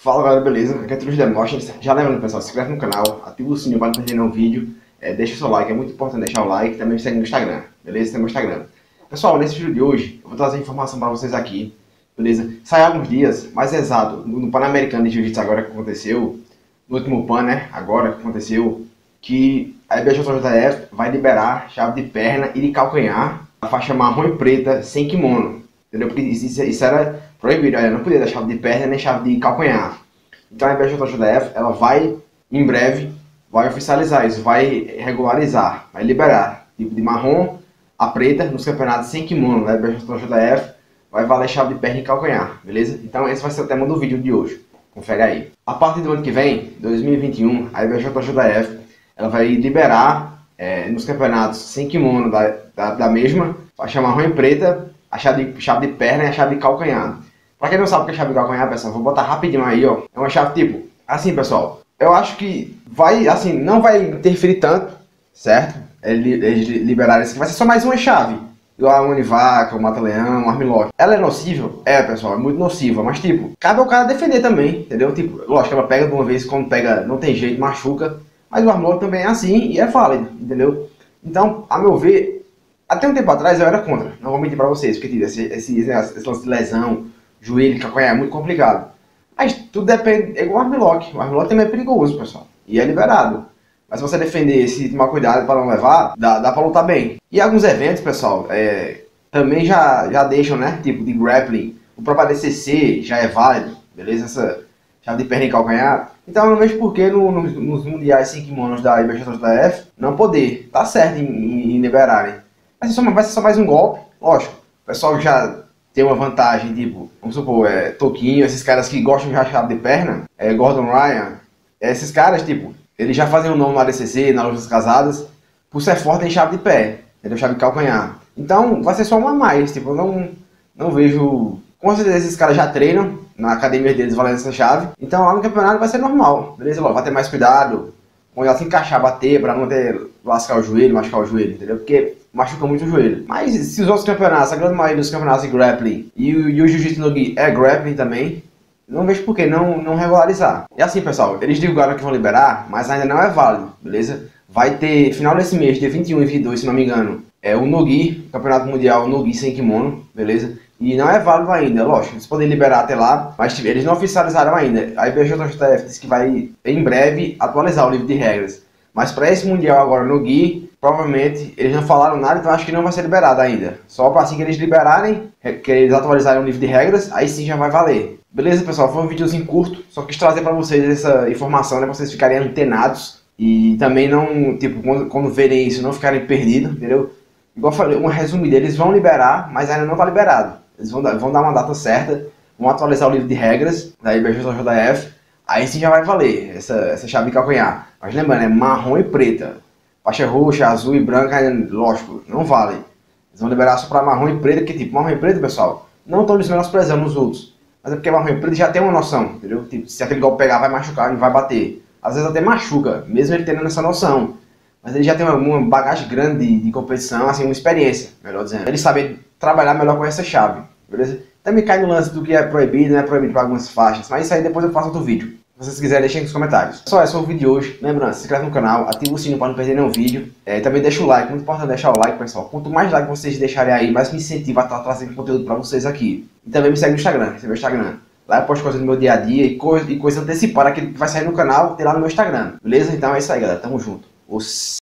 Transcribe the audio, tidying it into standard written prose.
Fala galera, beleza? Aqui é Trude Demóstenes. Já lembrando pessoal, se inscreve no canal, ativa o sininho para não perder nenhum vídeo, deixa o seu like, é muito importante deixar o like, também me segue no Instagram, beleza? Tem meu Instagram. Pessoal, nesse vídeo de hoje, eu vou trazer informação para vocês aqui, beleza? Sai alguns dias, mais exato, no Pan-Americano de Jiu-Jitsu agora que aconteceu, no último Pan, né, agora que aconteceu, que a IBJJF vai liberar chave de perna e de calcanhar, a faixa marrom e preta, sem kimono, entendeu? Porque isso era proibido, não podia dar chave de perna nem chave de calcanhar. Então a IBJJF, ela vai, em breve, vai oficializar isso, vai regularizar, vai liberar, tipo de marrom a preta nos campeonatos sem kimono, né? A IBJJF vai valer chave de perna e calcanhar, beleza? Então esse vai ser o tema do vídeo de hoje, confere aí. A partir do ano que vem, 2021, a IBJJF, ela vai liberar nos campeonatos sem kimono da mesma, faixa marrom e preta, a chave de perna e a chave de calcanhar. Pra quem não sabe o que é chave de calcanhar, pessoal, vou botar rapidinho aí, ó. É uma chave tipo, assim, pessoal, eu acho que vai, assim, não vai interferir tanto, certo? Eles liberaram isso aqui, vai ser só mais uma chave. Igual a Univaca, o Mata-Leão, o Armlock. Ela é nocível? É, pessoal, é muito nociva, mas tipo, cabe ao cara defender também, entendeu? Tipo, lógico, ela pega de uma vez, quando pega, não tem jeito, machuca. Mas o Armlock também é assim e é válido, entendeu? Então, a meu ver, até um tempo atrás eu era contra, não vou mentir pra vocês, porque tipo, esse lance de lesão, joelho, calcanhar, é muito complicado. Mas tudo depende, é igual o Armlock. O Armlock também é perigoso, pessoal, e é liberado. Mas se você defender e tomar cuidado para não levar, dá pra lutar bem. E alguns eventos, pessoal, também já deixam, né, tipo de grappling. O próprio ADCC já é válido, beleza? Essa chave de perna e calcanhar. Então eu não vejo por que nos mundiais sem kimonos da IBJJF não poder. Tá certo em liberarem. Vai ser só mais um golpe, lógico. O pessoal já tem uma vantagem, tipo, vamos supor, Toquinho, esses caras que gostam de chave de perna, Gordon Ryan, esses caras, tipo, eles já fazem o nome no ADCC, nas lutas casadas, por ser forte em chave de pé, entendeu? Chave de calcanhar. Então, vai ser só uma a mais, tipo, eu não vejo... Com certeza esses caras já treinam na academia deles valendo essa chave, então lá no campeonato vai ser normal, beleza? Vai ter mais cuidado, quando ela se encaixar, bater, pra não ter lascar o joelho, machucar o joelho, entendeu? Porque machuca muito o joelho. Mas se os outros campeonatos, a grande maioria dos campeonatos de grappling e o Jiu-Jitsu no Gi é grappling também, não vejo por que não regularizar. E assim, pessoal, eles divulgaram que vão liberar, mas ainda não é válido, beleza? Vai ter, final desse mês, dia 21 e 22, se não me engano, o Nogi, Campeonato Mundial Nogi sem kimono, beleza? E não é válido ainda, lógico, eles podem liberar até lá, mas eles não oficializaram ainda. A IBJJF disse que vai, em breve, atualizar o livro de regras. Mas para esse Mundial agora no Gi, provavelmente, eles não falaram nada, então acho que não vai ser liberado ainda. Só para assim que eles liberarem, que eles atualizarem o livro de regras, aí sim já vai valer. Beleza, pessoal? Foi um videozinho curto, só quis trazer para vocês essa informação, né? Para vocês ficarem antenados e também não, tipo, quando verem isso, não ficarem perdidos, entendeu? Igual eu falei, um resumo deles vão liberar, mas ainda não está liberado. Eles vão dar uma data certa, vão atualizar o livro de regras da IBJJF, aí sim já vai valer essa chave de calcanhar. Mas lembrando, é marrom e preta. Faixa roxa, azul e branca, lógico, não vale. Eles vão liberar só para marrom e preta, porque tipo, marrom e preta, pessoal, não estão menosprezando os outros. Mas é porque marrom e preta já tem uma noção, entendeu? Tipo, se aquele golpe pegar, vai machucar e vai bater. Às vezes até machuca, mesmo ele tendo essa noção. Mas ele já tem uma bagagem grande de competição, assim, uma experiência, melhor dizendo. Ele sabe trabalhar melhor com essa chave, beleza? Também cai no lance do que é proibido, não é proibido para algumas faixas, mas isso aí depois eu faço outro vídeo. Se vocês quiserem, deixem nos comentários. Só esse foi o vídeo de hoje. Lembrando, se inscreve no canal, ativa o sininho para não perder nenhum vídeo. Também deixa o like, muito importante deixar o like, pessoal. Quanto mais like vocês deixarem aí, mais me incentiva a estar trazendo conteúdo para vocês aqui. E também me segue no Instagram, esse é meu Instagram. Lá eu posto coisas do meu dia a dia e coisa antecipada que vai sair no canal, tem lá no meu Instagram. Beleza? Então é isso aí, galera. Tamo junto.